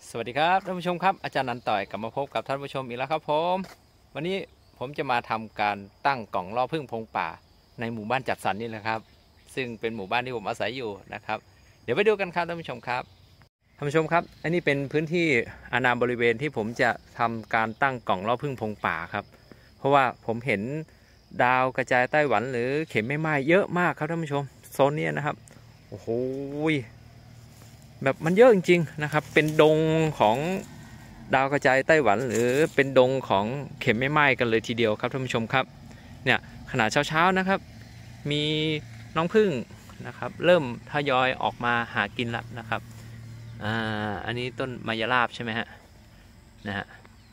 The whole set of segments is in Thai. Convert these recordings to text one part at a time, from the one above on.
สวัสดีครับท่านผู้ชมครับอาจารย์นันต่อยกลับมาพบกับท่านผู้ชมอีกแล้วครับผมวันนี้ผมจะมาทำการตั้งกล่องล่อผึ้งพงป่าในหมู่บ้านจัดสรรนี่แหละครับซึ่งเป็นหมู่บ้านที่ผมอาศัยอยู่นะครับเดี๋ยวไปดูกันครับท่านผู้ชมครับท่านผู้ชมครับอันนี้เป็นพื้นที่อาณาบริเวณที่ผมจะทำการตั้งกล่องล่อผึ้งพงป่าครับเพราะว่าผมเห็นดาวกระจายไต้หวันหรือเข็มไม่ไหม้เยอะมากครับท่านผู้ชมโซนนี้นะครับโอ้โหแบบมันเยอะจริงๆนะครับเป็นดงของดาวกระจายไต้หวันหรือเป็นดงของเข็มไม่ไหม้กันเลยทีเดียวครับท่านผู้ชมครับเนี่ยขณะเช้าๆนะครับมีน้องผึ้งนะครับเริ่มทยอยออกมาหากินแล้วนะครับอันนี้ต้นมายาลาบใช่ไหมฮะนะฮะ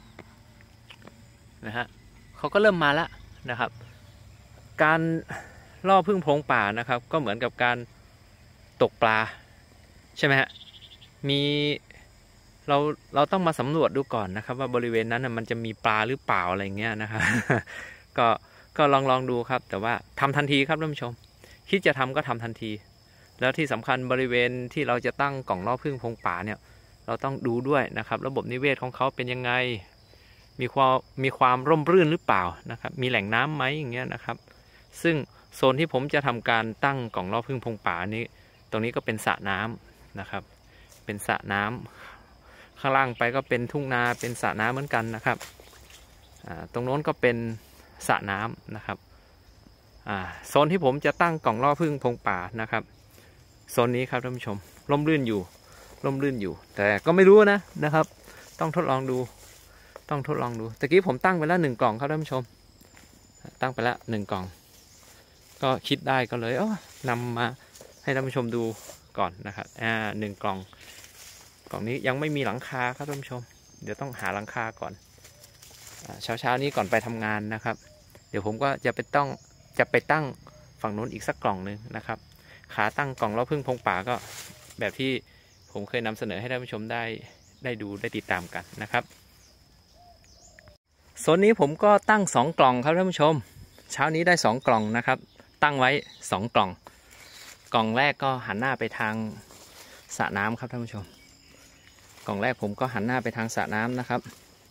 เขาก็เริ่มมาแล้วนะครับการล่อผึ้งโพรงป่านะครับก็เหมือนกับการตกปลาใช่ไหมฮะมีเราต้องมาสำรวจดูก่อนนะครับว่าบริเวณนั้นมันจะมีปลาหรือเปล่าอะไรเงี้ยนะครับ ก็ลองดูครับแต่ว่าทำทันทีครับท่านผู้ชมคิดจะทำก็ทำทันทีแล้วที่สำคัญบริเวณที่เราจะตั้งกล่องล่อผึ้งโพรงป่าเนี่ยเราต้องดูด้วยนะครับระบบนิเวศของเขาเป็นยังไงมีความร่มรื่นหรือเปล่านะครับมีแหล่งน้ำไหมอย่างเงี้ยนะครับซึ่งโซนที่ผมจะทำการตั้งกล่องล่อผึ้งโพรงป่านี้ตรงนี้ก็เป็นสระน้ำนะครับเป็นสระน้ำข้างล่างไปก็เป็นทุ่งนาเป็นสระน้ำเหมือนกันนะครับตรงโน้นก็เป็นสระน้ำนะครับโซนที่ผมจะตั้งกล่องล่อผึ้งพงป่านะครับโซนนี้ครับท่านผู้ชมร่มรื่นอยู่แต่ก็ไม่รู้นะครับต้องทดลองดูตะกี้ผมตั้งไปแล้ว1 กล่องครับท่านผู้ชมตั้งไปแล้ว1 กล่องก็คิดได้ก็เลยนำมาให้ท่านผู้ชมดูก่อนนะครับ1 กล่องนี้ยังไม่มีหลังคาครับท่านผู้ชมเดี๋ยวต้องหาหลังคาก่อนเช้านี้ก่อนไปทำงานนะครับเดี๋ยวผมก็จะไปตั้งฝั่งนู้นอีกสักกล่องหนึ่งนะครับขาตั้งกล่องล่อผึ้งพงป่าก็แบบที่ผมเคยนำเสนอให้ท่านผู้ชมได้ดูได้ติดตามกันนะครับโซนนี้ผมก็ตั้ง2 กล่องครับท่านผู้ชมเช้านี้ได้2 กล่องนะครับตั้งไว้2 กล่องแรกก็หันหน้าไปทางสระน้ำครับท่านผู้ชมกล่องแรกผมก็หันหน้าไปทางสระน้ำนะครับ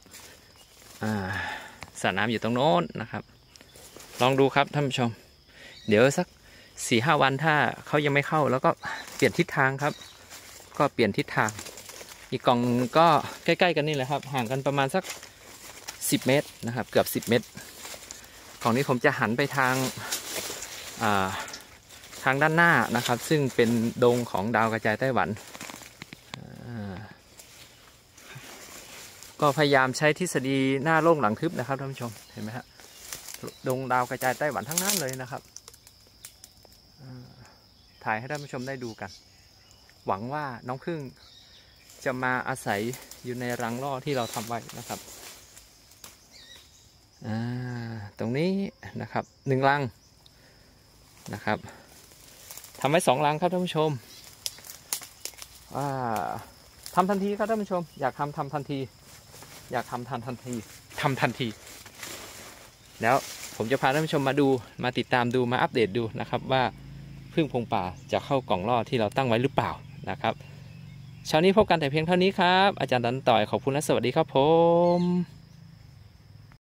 สระน้ำอยู่ตรงโน้นนะครับลองดูครับท่านผู้ชมเดี๋ยวสัก4-5 วันถ้าเขายังไม่เข้าแล้วก็เปลี่ยนทิศทางครับก็เปลี่ยนทิศทางอีกกล่องก็ใกล้ๆกันนี่แหละครับห่างกันประมาณสัก10 เมตรนะครับเกือบ10 เมตรกล่องนี้ผมจะหันไปทางด้านหน้านะครับซึ่งเป็นดงของดาวกระจายไต้หวันก็พยายามใช้ทฤษฎีหน้าโล่งหลังทึบนะครับท่านผู้ชมเห็นไหมฮะดงดาวกระจายไต้หวันทั้งนั้นเลยนะครับถ่ายให้ท่านผู้ชมได้ดูกันหวังว่าน้องผึ้งจะมาอาศัยอยู่ในรังล่อที่เราทำไว้นะครับตรงนี้นะครับ1 รังนะครับทำไว้2 รังครับท่านผู้ชมทำทันทีครับท่านผู้ชมอยากทำทันทีแล้วผมจะพาท่านผู้ชมมาติดตามดูมาอัปเดตดูนะครับว่าผึ้งพงป่าจะเข้ากล่องล่อที่เราตั้งไว้หรือเปล่านะครับเช้านี้พบกันแต่เพียงเท่านี้ครับอาจารย์ดันต่อยขอบคุณและสวัสดีครับผม